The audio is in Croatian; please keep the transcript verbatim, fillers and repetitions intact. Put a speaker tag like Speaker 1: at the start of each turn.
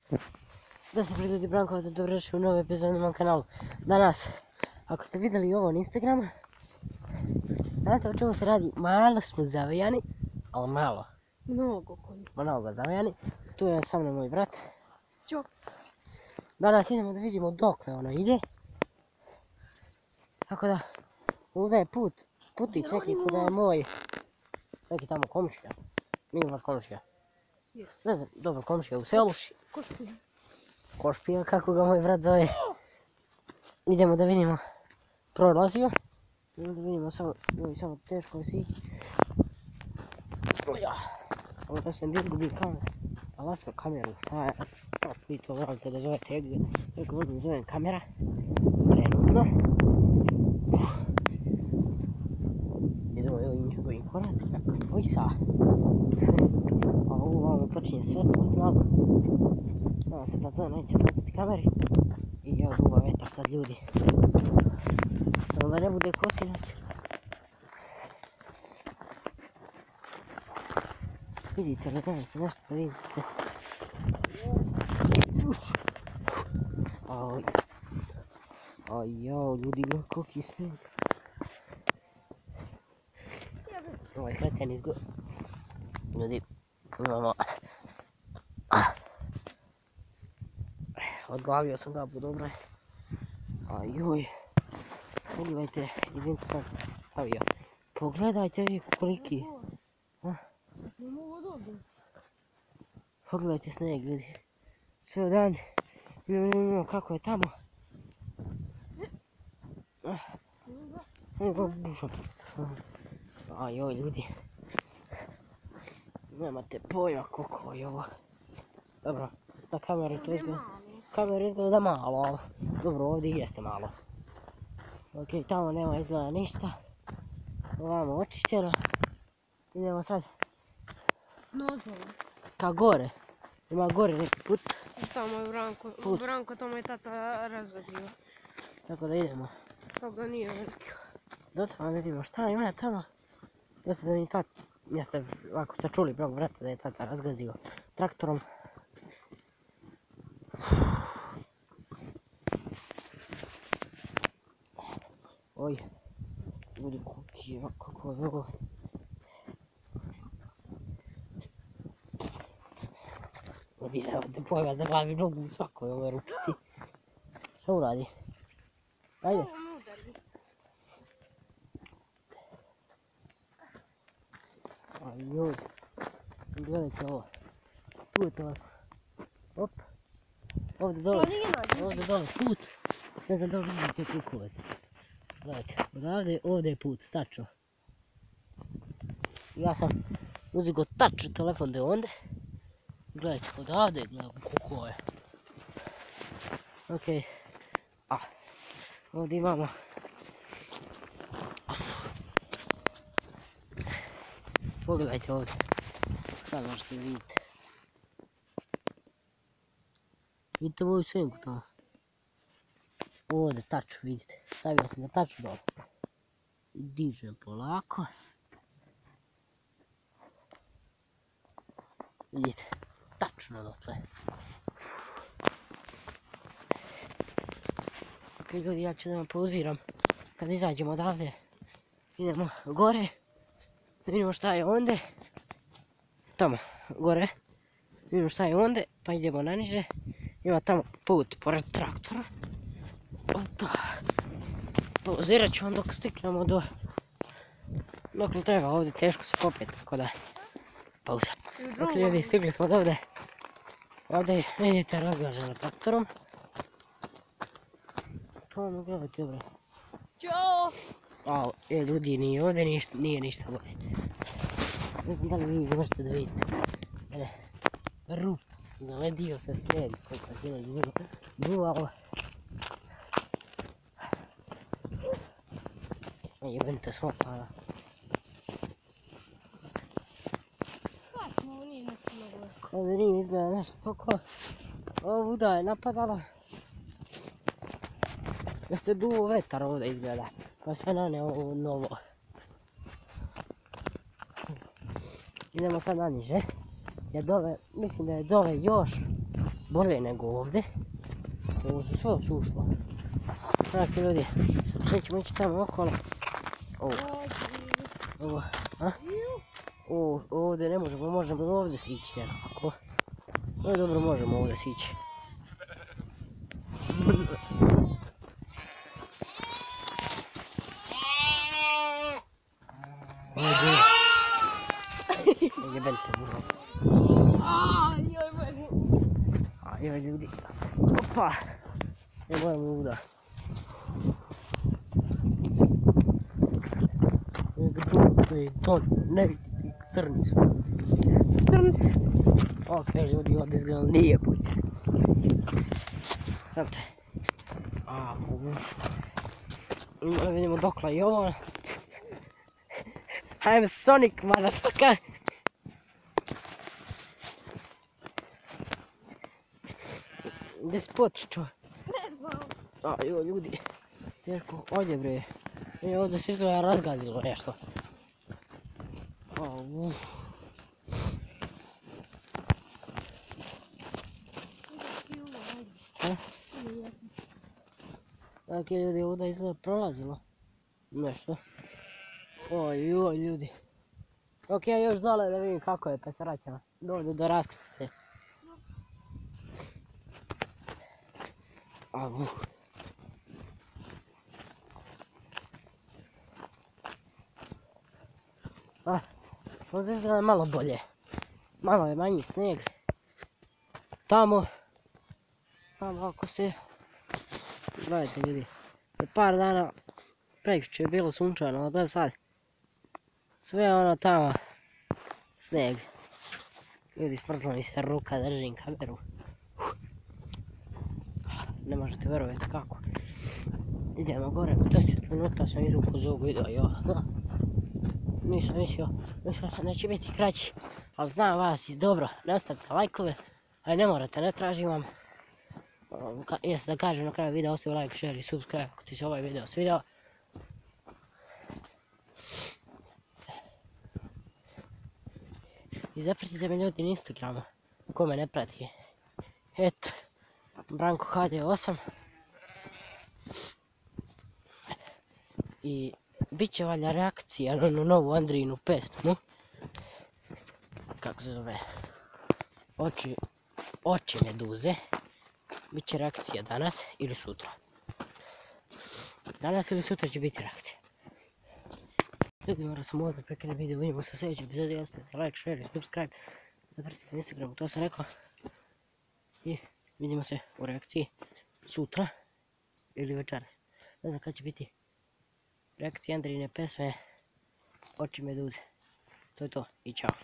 Speaker 1: Da se pridruži Branko, da dobrodošli u novu epizodu na mom kanalu. Danas, ako ste vidjeli ovo na Instagramu, znate o čemu se radi? Malo smo zavijani, ali malo.
Speaker 2: Mnogo konji.
Speaker 1: Mnogo zavijani. Tu je sa mnom moj brat.
Speaker 2: Ćo.
Speaker 1: Danas idemo da vidimo dokle ono ide. Tako da, ovdje je put, putić neki kuda je moj, neki tamo komšija. Nije baš komšija. Ne znam, dobro, komšija u selu.
Speaker 2: Košpija.
Speaker 1: Košpija, kako ga moj brat zove. Idemo da vidimo prolazio. Idemo da vidimo samo, ovo je samo teško si. Oja. Ovo da sam izgubio kameru. A lašao kameru, sad, vi to morate da zovete, kako volim da zovem kamera. Trenutno. Idemo evo im njegovim koracima. Oj sa. A ovo ovamo počinje svetlost malo. Nadam se da to neće pratiti kameri. I evo duva vetar sad ljudi. Samo da ne bude kosinac. Vidite li, dajem se nešto da vidite. Aj. Aj jao, ljudi gleda koliki snijeg. Ovo je sleten izgled. Ljudi, imamo... Odglavio sam ga po dobro. Ajoj. Pogledajte, idem sad stavio. Pogledajte vi koliki. Pogledajte snijeg ljudi. Sve dan. Vidimo kako je tamo. Evo bušam. Ajoj ljudi. Nemate pojma koliko je ovo. Dobro, na kameru to izgleda. Kameru izgleda malo, ali dobro ovdje jeste malo. Ok, tamo nema izgleda ništa. Ovamo očišćeno. Idemo sad.
Speaker 2: Nozvalo.
Speaker 1: Ka gore. Ima gore neki put.
Speaker 2: Tamo je Branko, Branko tamo je tata razvazio.
Speaker 1: Tako da idemo.
Speaker 2: Toga nije veliko.
Speaker 1: Do tamo da vidimo šta ima tamo. Jeste da mi tata, jeste, ako ste čuli prvog brata da je tata razgazio traktorom. Oj, ljudi kuki, kako je ovo. Ljudi, nemate pojma, zaglavi nogu u svakoj ovoj rukici. Šta uradi? Ajde. Ajoj, gledajte ovo. Tu je to. Op. Ovdje dole, ovdje dole put. Ne znam da li vidite kukove. Gledajte, odavde, ovdje je put, tačno. Ja sam uzeo tačno telefon do onda. Gledajte, odavde, gledajte kukove. Ok. A, ovdje imamo. Pogledajte ovdje. Sad možete vidjeti. Vidite ovu senku tamo. Ovdje tačno vidite. Stavio sam ga tačno dole. Dižem polako. Vidite. Tačno dotle. Ok ljudi, ja ću da vam pauziram. Kad izađemo odavde, idemo gore. Da vidimo šta je ondje. Tamo, gore. Vidimo šta je ondje, pa idemo na niže. Ima tamo put pored traktora. Opa. Pauzirat ću vam dok stiknemo do... Dok li treba, ovdje teško se popeti, tako da... Pauza. Dok ljudi, stigli smo do ovdje. Ovdje vidite razgaženo traktorom. To vam gledajte dobro.
Speaker 2: Ćao!
Speaker 1: A, e, ljudi, nije ovdje ništa, nije ništa bolje. Ne znam da li vi možete da vidite. Ne, rup, zaledio se snijeg, koliko je sinoć bilo duvalo. E, jebente smo pada.
Speaker 2: Kako, ovo nije nešto mnogo.
Speaker 1: Kao da nije izgleda nešto toliko. Ovo vuda je napadala. Jeste duvo vetar ovdje izgleda. Pa sve nane ovo novo. Idemo sad na niže. Je dole, mislim da je dole još bolje nego ovdje. Ovo su sve osušlo. Znači ljudi, mi ćemo ići tamo okolo. Ovo, ovo, a? O, ovdje ne možemo, možemo ovdje sići nekako. No je dobro, možemo ovdje sići. Ovdje. Jebente buho. A joj ljudi. Opa. Ne moram luda. To ne vidi, crni su.
Speaker 2: Crnci.
Speaker 1: Ok ljudi, ovdje izgleda nije put. Znate. A, uff. Vidimo dokla i ovo. I'm Sonic, motherfucker. Gdje si potiču?
Speaker 2: Ne znam.
Speaker 1: A, joj ljudi. Teško, ovdje bre. I ovdje se izgleda razgazilo nešto. A, uff. Ok ljudi, ovdje izgleda prolazilo. Nešto. Oj, joj ljudi. Ok, ja još dole da vidim kako je, pa se vraćamo. Ovdje do raskrsnice. A, uff. Ah, ovdje izgleda malo bolje. Malo je manji snijeg. Tamo. Tamo ako se... Gledajte ljudi. Pre par dana prekjuče je bilo sunčano, ali gledaj sad. Sve ono tamo. Snijeg. Ljudi, smrzla mi se ruka, držim kameru. Ne možete vjerovati kako. Idemo gore, deset minuta sam izvukao za ovog videa, jo. Nisam mislio, mislio sam da će biti kraći, ali znam vas i dobro, ne ostavite lajkove, ali ne morate, ne tražim vam. Jeste da kažem na kraju videa, ostavi like, share i subscribe ako ti se ovaj video svidio. I zapratite me ljudi na Instagramu, ko me ne prati. Eto, Branko H D osam. I bit će valjda reakcija na onu novu Andrijinu pesmu. Kako se zove? Oči, oči meduze. Biće reakcija danas ili sutra. Danas ili sutra će biti reakcija. Ljudi, moram sam ovdje prekrenuti video, vidimo se u sljedećem epizodi, ostavite like, share i subscribe. Zapratite na Instagramu, to sam rekao. I vidimo se u reakciji sutra ili večeras. Ne znam kad će biti reakcija Andrijine pesme Oči meduze. To je to i čao.